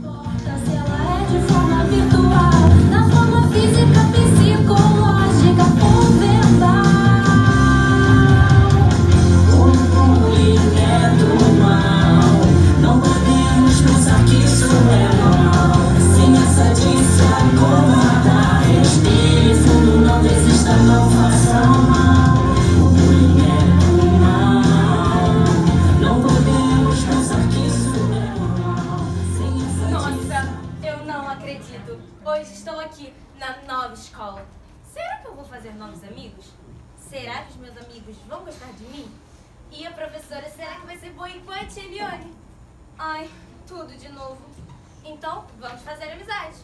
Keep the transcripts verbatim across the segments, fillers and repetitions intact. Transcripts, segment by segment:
Hoje estou aqui na nova escola. Será que eu vou fazer novos amigos? Será que os meus amigos vão gostar de mim? E a professora, será que vai ser boa igual a tia Eliane? Ai, tudo de novo. Então, vamos fazer amizade.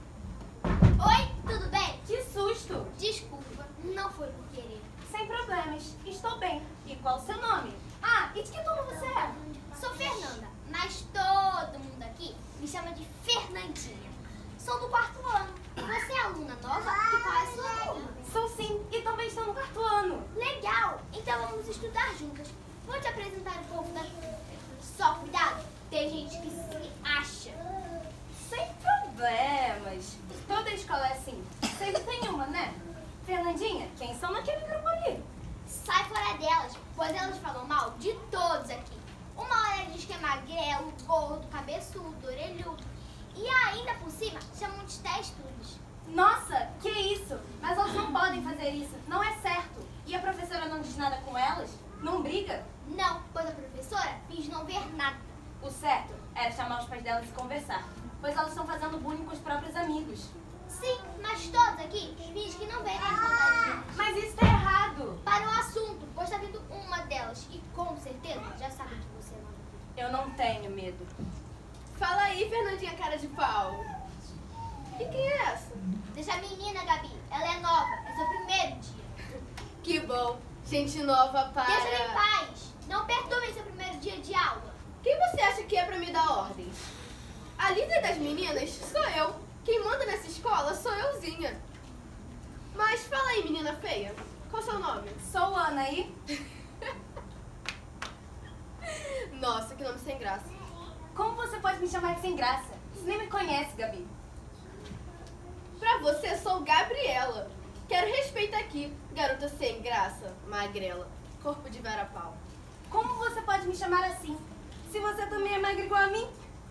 Oi, tudo bem? Que susto! Desculpa, não foi por querer. Sem problemas, estou bem. E qual o seu nome? Ah, e de que turma você é? Sou Fernanda, mas todo mundo aqui me chama de Fernandinha. Sou do quarto ano. Você é aluna nova? E qual é a sua turma? Sou sim, e também estou no quarto ano. Legal! Então vamos estudar juntas. Vou te apresentar o povo da turma. Só cuidado, tem gente que se acha. Sem problemas. Toda escola é assim. Sempre tem uma, né? Fernandinha, quem são naquele grupo ali? Sai fora delas, pois elas falam mal de todos aqui. Uma hora diz que é magrelo, gordo, cabeçudo, orelhudo. E ainda por cima, chamam de testudos. Nossa, que isso? Mas elas não podem fazer isso. Não é certo. E a professora não diz nada com elas? Não briga? Não, pois a professora finge não ver nada. O certo era chamar os pais delas e conversar. Pois elas estão fazendo bullying com os próprios amigos. Sim, mas todos aqui fingem que não veem as maldades delas. Mas isso tá errado. Para o assunto, pois está vindo uma delas. E com certeza já sabe que você não. Eu não tenho medo. Fala aí, Fernandinha cara de pau. E quem é essa? Deixa a menina, Gabi. Ela é nova. É seu primeiro dia. Que bom. Gente nova para... Deixa ela em paz. Não perturbem seu primeiro dia de aula. Quem você acha que é pra me dar ordens? A líder das meninas sou eu. Quem manda nessa escola sou euzinha. Mas fala aí, menina feia. Qual é o seu nome? Sou Ana aí. Nossa, que nome sem graça. Como você pode me chamar de sem graça? Você nem me conhece, Gabi. Pra você, sou Gabriela. Quero respeito aqui, garota sem graça, magrela, corpo de varapau. Como você pode me chamar assim? Se você também é magra igual a mim?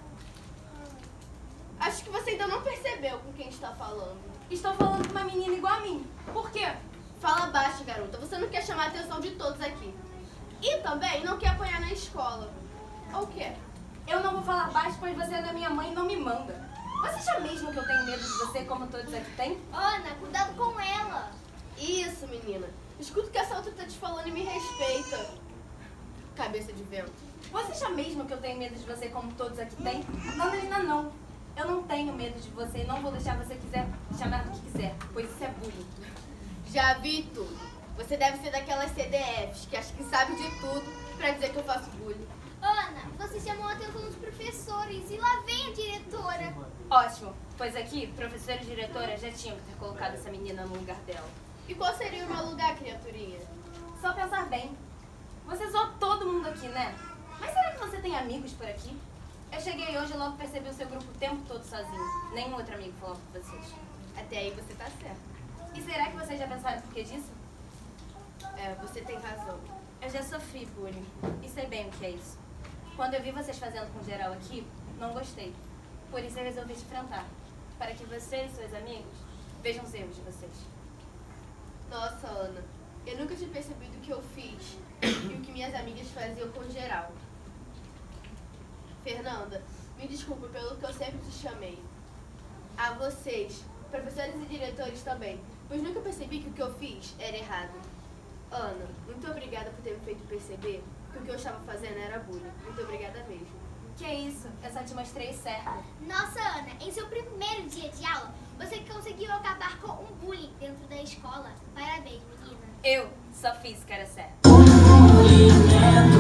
Acho que você ainda não percebeu com quem está falando. Estou falando com uma menina igual a mim. Por quê? Fala baixo, garota. Você não quer chamar a atenção de todos aqui. E também não quer apanhar na escola. Ou quer? Eu não vou falar baixo, pois você é da minha mãe e não me manda. Você acha mesmo que eu tenho medo de você como todos aqui têm? Ana, cuidado com ela. Isso, menina. Escuta o que essa outra tá te falando e me respeita. Cabeça de vento. Você acha mesmo que eu tenho medo de você como todos aqui têm? Não, menina, não. Eu não tenho medo de você e não vou deixar você quiser chamar do que quiser, pois isso é bullying. Já vi tudo. Você deve ser daquelas C D Fs que acha que sabe de tudo pra dizer que eu faço bullying. Ana, você chamou a atenção dos professores e lá vem a diretora. Ótimo, pois aqui, professora e diretora já tinham que ter colocado essa menina no lugar dela. E qual seria o meu lugar, criaturinha? Só pensar bem. Você zoou todo mundo aqui, né? Mas será que você tem amigos por aqui? Eu cheguei hoje e logo percebi o seu grupo o tempo todo sozinho. Nenhum outro amigo falou com vocês. Até aí você tá certo. E será que vocês já pensaram por que disso? É, você tem razão. Eu já sofri bullying e sei bem o que é isso. Quando eu vi vocês fazendo com geral aqui, não gostei. Por isso eu resolvi te enfrentar, para que você e seus amigos vejam os erros de vocês. Nossa, Ana, eu nunca tinha percebido o que eu fiz e o que minhas amigas faziam com geral. Fernanda, me desculpe pelo que eu sempre te chamei. A vocês, professores e diretores também, pois nunca percebi que o que eu fiz era errado. Ana, muito obrigada por ter me feito perceber que o que eu estava fazendo era bullying. Muito obrigada mesmo. Que é isso? Eu só te mostrei certo. Nossa, Ana, em seu primeiro dia de aula, você conseguiu acabar com um bullying dentro da escola. Parabéns, menina. Eu só fiz o que era certo.